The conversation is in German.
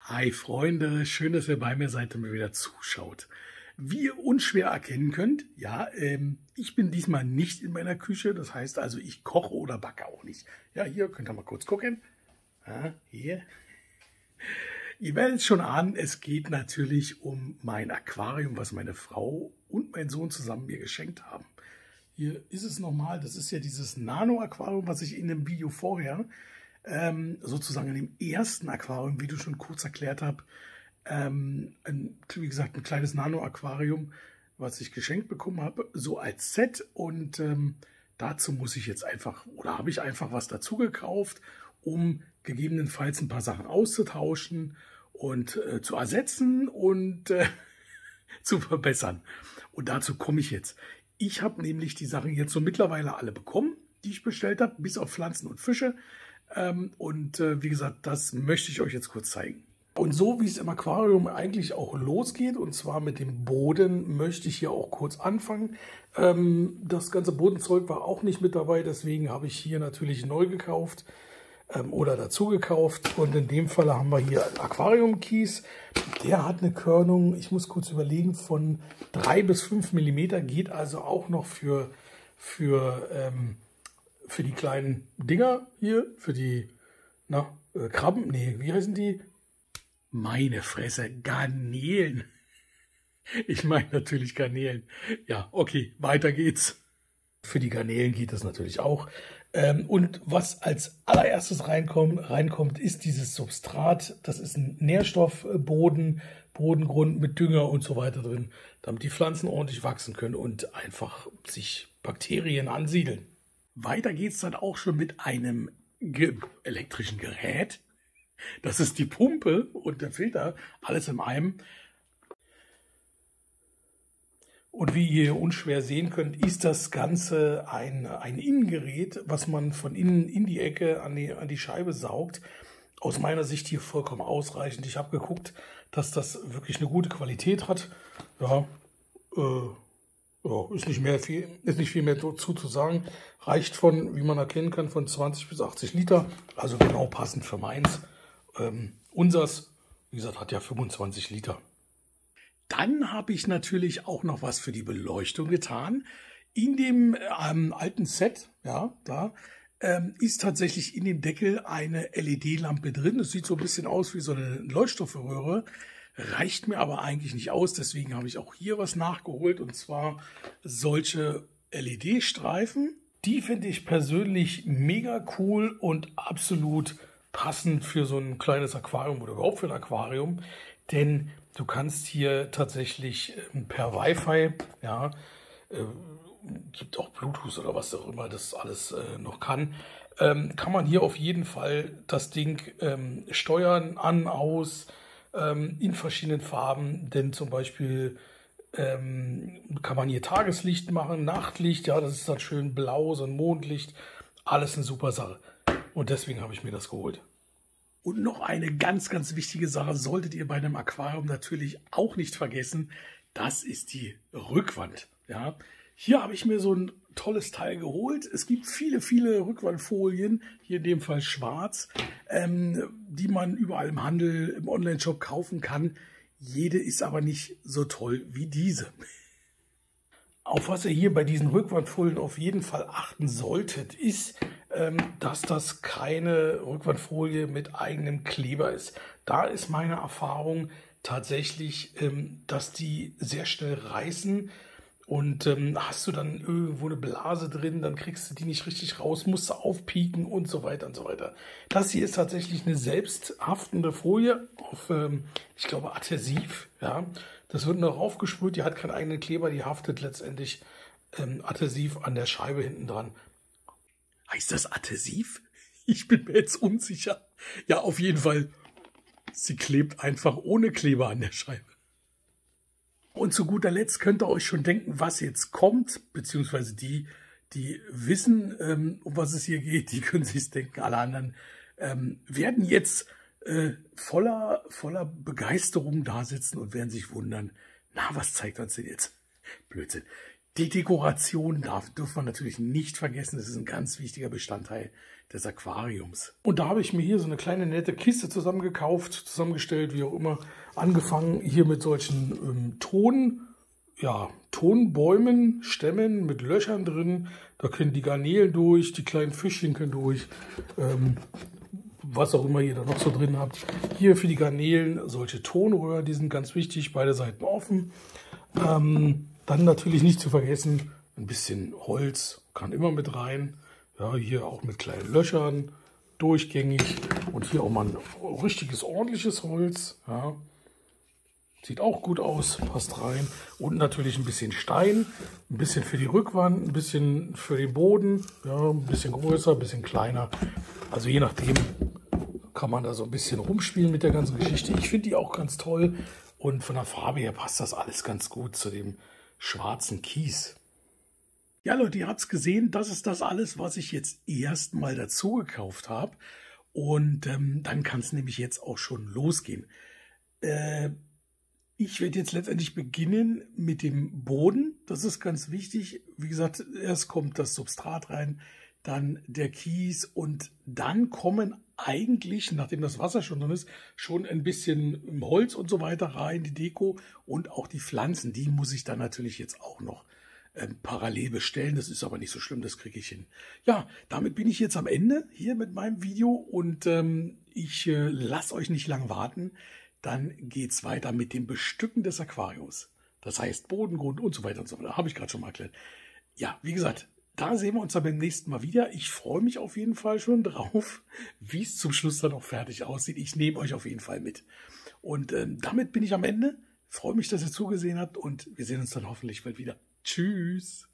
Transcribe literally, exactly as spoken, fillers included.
Hi Freunde, schön, dass ihr bei mir seid und mir wieder zuschaut. Wie ihr unschwer erkennen könnt, ja, ähm, ich bin diesmal nicht in meiner Küche, das heißt also, ich koche oder backe auch nicht. Ja, hier könnt ihr mal kurz gucken. Ja, hier. Ihr werdet schon ahnen, es geht natürlich um mein Aquarium, was meine Frau und mein Sohn zusammen mir geschenkt haben. Hier ist es nochmal, das ist ja dieses Nano-Aquarium, was ich in dem Video vorher Ähm, sozusagen in dem ersten Aquarium, wie du schon kurz erklärt habe, ähm, ein, wie gesagt, ein kleines Nano-Aquarium, was ich geschenkt bekommen habe, so als Set. Und ähm, dazu muss ich jetzt einfach, oder habe ich einfach was dazu gekauft, um gegebenenfalls ein paar Sachen auszutauschen und äh, zu ersetzen und äh, zu verbessern. Und dazu komme ich jetzt. Ich habe nämlich die Sachen jetzt so mittlerweile alle bekommen, die ich bestellt habe, bis auf Pflanzen und Fische. Ähm, und äh, wie gesagt, das möchte ich euch jetzt kurz zeigen. Und so wie es im Aquarium eigentlich auch losgeht, und zwar mit dem Boden, möchte ich hier auch kurz anfangen. Ähm, das ganze Bodenzeug war auch nicht mit dabei, deswegen habe ich hier natürlich neu gekauft ähm, oder dazu gekauft. Und in dem Fall haben wir hier einen Aquariumkies. Der hat eine Körnung, ich muss kurz überlegen, von drei bis fünf Millimeter, geht also auch noch für, für ähm, für die kleinen Dinger hier, für die na, äh, Krabben, nee, wie heißen die? Meine Fresse, Garnelen. Ich meine natürlich Garnelen. Ja, okay, weiter geht's. Für die Garnelen geht das natürlich auch. Ähm, und was als allererstes reinkommt, reinkommt, ist dieses Substrat. Das ist ein Nährstoffboden, Bodengrund mit Dünger und so weiter drin, damit die Pflanzen ordentlich wachsen können und einfach sich Bakterien ansiedeln. Weiter geht es dann auch schon mit einem ge elektrischen Gerät. Das ist die Pumpe und der Filter, alles in einem. Und wie ihr unschwer sehen könnt, ist das Ganze ein, ein Innengerät, was man von innen in die Ecke an die, an die Scheibe saugt. Aus meiner Sicht hier vollkommen ausreichend. Ich habe geguckt, dass das wirklich eine gute Qualität hat. Ja, äh, Ja, ist nicht mehr viel, ist nicht viel mehr dazu zu sagen. Reicht von, wie man erkennen kann, von zwanzig bis achtzig Liter. Also genau passend für meins. Ähm, unsers, wie gesagt, hat ja fünfundzwanzig Liter. Dann habe ich natürlich auch noch was für die Beleuchtung getan. In dem ähm, alten Set, ja, da ähm, ist tatsächlich in dem Deckel eine L E D-Lampe drin. Das sieht so ein bisschen aus wie so eine Leuchtstoffröhre. Reicht mir aber eigentlich nicht aus, deswegen habe ich auch hier was nachgeholt, und zwar solche L E D-Streifen. Die finde ich persönlich mega cool und absolut passend für so ein kleines Aquarium oder überhaupt für ein Aquarium, denn du kannst hier tatsächlich per Wi-Fi, ja, äh, gibt auch Bluetooth oder was auch immer das alles äh, noch kann, ähm, kann man hier auf jeden Fall das Ding ähm, steuern, an, aus, in verschiedenen Farben, denn zum Beispiel ähm, kann man hier Tageslicht machen, Nachtlicht, ja, das ist dann schön blau, so ein Mondlicht, alles eine super Sache. Und deswegen habe ich mir das geholt. Und noch eine ganz, ganz wichtige Sache solltet ihr bei einem Aquarium natürlich auch nicht vergessen, das ist die Rückwand. Ja, hier habe ich mir so ein tolles Teil geholt. Es gibt viele, viele Rückwandfolien, hier in dem Fall schwarz, ähm, die man überall im Handel, im Online-Shop kaufen kann. Jede ist aber nicht so toll wie diese. Auf was ihr hier bei diesen Rückwandfolien auf jeden Fall achten solltet, ist, ähm, dass das keine Rückwandfolie mit eigenem Kleber ist. Da ist meine Erfahrung tatsächlich, ähm, dass die sehr schnell reißen. Und ähm, hast du dann irgendwo eine Blase drin, dann kriegst du die nicht richtig raus, musst du aufpieken und so weiter und so weiter. Das hier ist tatsächlich eine selbsthaftende Folie auf, ähm, ich glaube, Adhesiv. Ja, das wird noch aufgesprüht, die hat keinen eigenen Kleber, die haftet letztendlich ähm, adhesiv an der Scheibe hinten dran. Heißt das Adhesiv? Ich bin mir jetzt unsicher. Ja, auf jeden Fall, sie klebt einfach ohne Kleber an der Scheibe. Und zu guter Letzt könnt ihr euch schon denken, was jetzt kommt, beziehungsweise die, die wissen, ähm, um was es hier geht, die können sich denken. Alle anderen ähm, werden jetzt äh, voller, voller Begeisterung da sitzen und werden sich wundern, na, was zeigt uns denn jetzt? Blödsinn. Die Dekoration darf, dürfen wir natürlich nicht vergessen. Das ist ein ganz wichtiger Bestandteil des Aquariums. Und da habe ich mir hier so eine kleine nette Kiste zusammengekauft, zusammengestellt, wie auch immer. Angefangen hier mit solchen ähm, Ton, ja, Tonbäumen, Stämmen mit Löchern drin. Da können die Garnelen durch, die kleinen Fischchen können durch. Ähm, was auch immer ihr da noch so drin habt. Hier für die Garnelen solche Tonröhren, die sind ganz wichtig, beide Seiten offen. Ähm, dann natürlich nicht zu vergessen, ein bisschen Holz kann immer mit rein. Ja, hier auch mit kleinen Löchern, durchgängig. Und hier auch mal ein richtiges, ordentliches Holz. Ja. Sieht auch gut aus, passt rein. Und natürlich ein bisschen Stein, ein bisschen für die Rückwand, ein bisschen für den Boden. Ja, ein bisschen größer, ein bisschen kleiner. Also je nachdem kann man da so ein bisschen rumspielen mit der ganzen Geschichte. Ich finde die auch ganz toll. Und von der Farbe her passt das alles ganz gut zu dem schwarzen Kies. Ja Leute, ihr habt es gesehen, das ist das alles, was ich jetzt erstmal dazu gekauft habe. Und ähm, dann kann es nämlich jetzt auch schon losgehen. Äh, ich werde jetzt letztendlich beginnen mit dem Boden. Das ist ganz wichtig. Wie gesagt, erst kommt das Substrat rein, dann der Kies und dann kommen eigentlich, nachdem das Wasser schon drin ist, schon ein bisschen Holz und so weiter rein, die Deko und auch die Pflanzen. Die muss ich dann natürlich jetzt auch noch ähm, parallel bestellen. Das ist aber nicht so schlimm, das kriege ich hin. Ja, damit bin ich jetzt am Ende hier mit meinem Video und ähm, ich äh, lasse euch nicht lang warten. Dann geht es weiter mit dem Bestücken des Aquariums. Das heißt Boden, Grund und so weiter und so weiter. Habe ich gerade schon mal erklärt. Ja, wie gesagt, da sehen wir uns dann beim nächsten Mal wieder. Ich freue mich auf jeden Fall schon drauf, wie es zum Schluss dann auch fertig aussieht. Ich nehme euch auf jeden Fall mit. Und ähm, damit bin ich am Ende. Freue mich, dass ihr zugesehen habt und wir sehen uns dann hoffentlich bald wieder. Tschüss.